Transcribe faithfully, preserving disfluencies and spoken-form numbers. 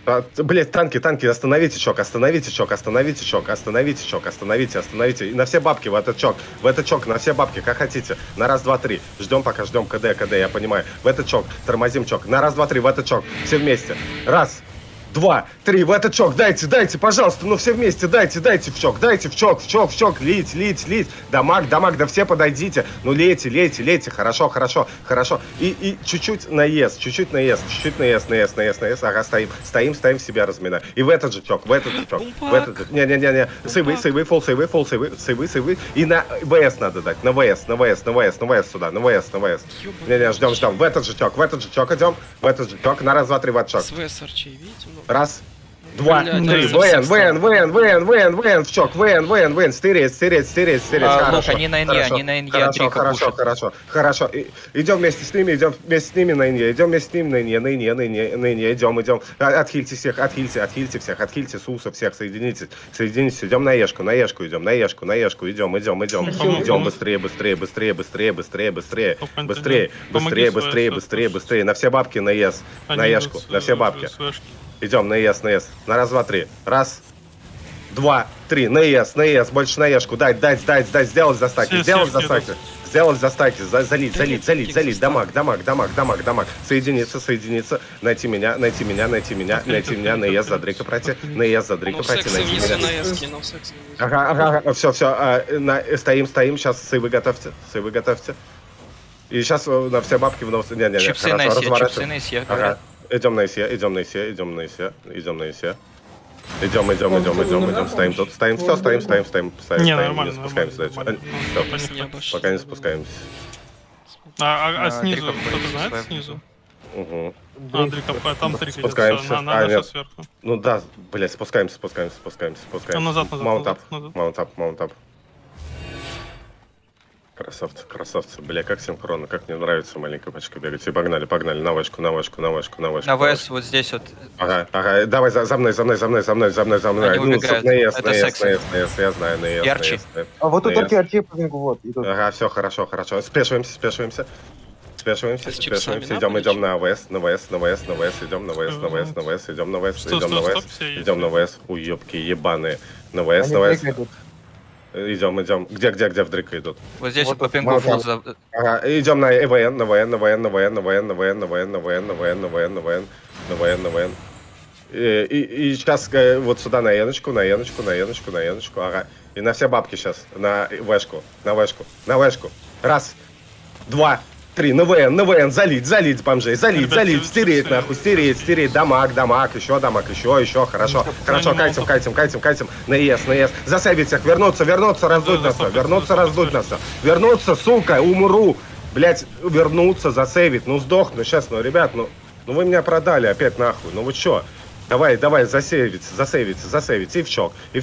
А, блять, танки, танки, остановите чок, остановите чок, остановите чок, остановите чок, остановите, остановите. И на все бабки в этот чок, в этот чок, на все бабки, как хотите. На раз, два, три. Ждем, пока ждем КД, КД, я понимаю. В этот чок, тормозим чок. На раз, два, три, в этот чок. Все вместе. Раз. Два, три, в этот чок, дайте, дайте, пожалуйста, ну все вместе, дайте, дайте в чок, дайте в чок, в чок, в чок, лить, лить, лить, дамаг, дамаг, да все подойдите, ну лейте, лейте, лейте, хорошо, хорошо, хорошо, и, и чуть-чуть наезд, чуть-чуть наезд, чуть-чуть наезд, наезд, наезд, наезд, ага, стоим, стоим, стоим, себя разминаем, и в этот же чок, в этот же чок, в этот же, не-не-не-не, сейвы, сейвы, фол сейвы, фол сейвы, сейвы, сейвы, и на ВС надо дать, на ВС, на ВС, на ВС, на ВС сюда, на ВС, на ВС, не-не, ждем, ждем, в этот же чок, в этот же чок идем, в этот же чок, на раз, два, три, в этот чок, раз, два, три, ВН, ВН, ВН, ВН, ВН, ВН, в чок, ВН, ВН, ВН, стереть, стереть, стереть, стереть, хорошо. Они на инье, они на инье, хорошо, хорошо, хорошо, хорошо, идем вместе с ними, идем вместе с ними на инье, идем вместе с ними на инье, на инье, на инье, на инье, идем, идем, отхильте всех, отхильте, отхильте всех, отхильте Суса всех, соединитесь, соединитесь, идем на Ешку, на Ешку идем, на Ешку, на Ешку, идем, идем, идем, идем, быстрее, быстрее, быстрее, быстрее, быстрее, быстрее, быстрее, быстрее, быстрее, быстрее, быстрее, на все бабки на Ес, на Ешку, на все бабки. Идем на ЕС, на ЕС. На раз, два, три. Раз, два, три. На ЕС, на ЕС. Больше на Ешку. Дать, дать, дать, дать. Сделать за стаки. Сделать за стаки. Сделать за стаки. Залить, залить, залить, залить. Дамаг, дамаг, дамаг, дамаг, дамаг. Соединиться, соединиться. Найти меня, найти меня, найти меня, найти меня. На ЕС за Дрейка пройти. На ЕС за Дрейка пройти. Найти меня. Ага, ага, все, все. Стоим, стоим. Сейчас сейвы готовьте. Сейвы готовьте. И сейчас на все бабки в нос. Не-не-не. Чипсы на ИСе, чипсы на ИСе. Ага. Идем на ИСе, идем на ИСе, идем на ИСе, идем на ИСе. Идем, идем, идем, идем, идем, стоим тут, стоим, все, стоим, стоим, стоим, стоим, не, стоим, нормально, не спускаемся дальше. Все, пока не спускаемся. А, а, а снизу, кто-то знает снизу? Угу. А, Дрика, там Дрика спускаемся. на, на, а, на нет. Сверху. Ну да, блять, спускаемся, спускаемся, спускаемся, спускаемся. Там назад, назад, маунт ап, назад. маунт ап, маунт ап. Красавцы, красавцы, бля, как синхронно, как мне нравится маленькая пачка бегать. И погнали, погнали, на вышку, на вышку, на вышку, на вышку. На ВС вот здесь вот. Ага, ага, давай за, за мной, за мной, за мной, за мной, за мной, за мной. Они ну, убегают. на ЕС, Это на ЕС, секси. на ЕС, на ЕС, я знаю, на ЕС. Ярче. на ЕС, А вот тут на только ЕС. арти по пингу, вот, идут. Ага, все хорошо, хорошо. Спешиваемся, спешиваемся. Спешиваемся, С чипсами, спешиваемся, да, идем, блядь? идем на ВС, на ВС, на ВС, на ВС, идем на ВС, на ВС, на ВС, идем на ВС, Стоп, идем на стоп, ВС, стоп, все есть. идем на ВС, уебки ебаные. На ВС, Они на ВС. Дрейка идут. Идем, идем. Где, где, где в Дрейка идут? Вот здесь Вот вот по тут пингу вот фул там. за... Ага, идем на ВН, на ВН, на ВН, на ВН, на ВН, на ВН, на ВН, на ВН, на ВН, на ВН, на ВН, на ВН, на ВН. И, и, и сейчас вот сюда на Яночку, на Яночку, на Яночку, на Яночку, ага. И на все бабки сейчас, на Вэшку, на Вэшку, на Вэшку. Раз, два, три, на ВН, на ВН, залить, залить бомжей, залить, Ребят, залить, все- стереть все- нахуй, стереть, стереть, дамаг, дамаг, еще дамаг, еще, еще, хорошо, хорошо, катим, катим, катим, катим, на ЕС, на ЕС, засейвить всех, вернуться, вернуться, раздуть Да, нас, да, вернуться, да, раздуть да, нас, вернуться, сука, умру, блять, вернуться, засейвить, ну сдохну сейчас, ну, ребят, ну, ну вы меня продали опять нахуй, ну вы чё? Давай, давай, засейвиться, засейвиться, засейвиться, и в чок, и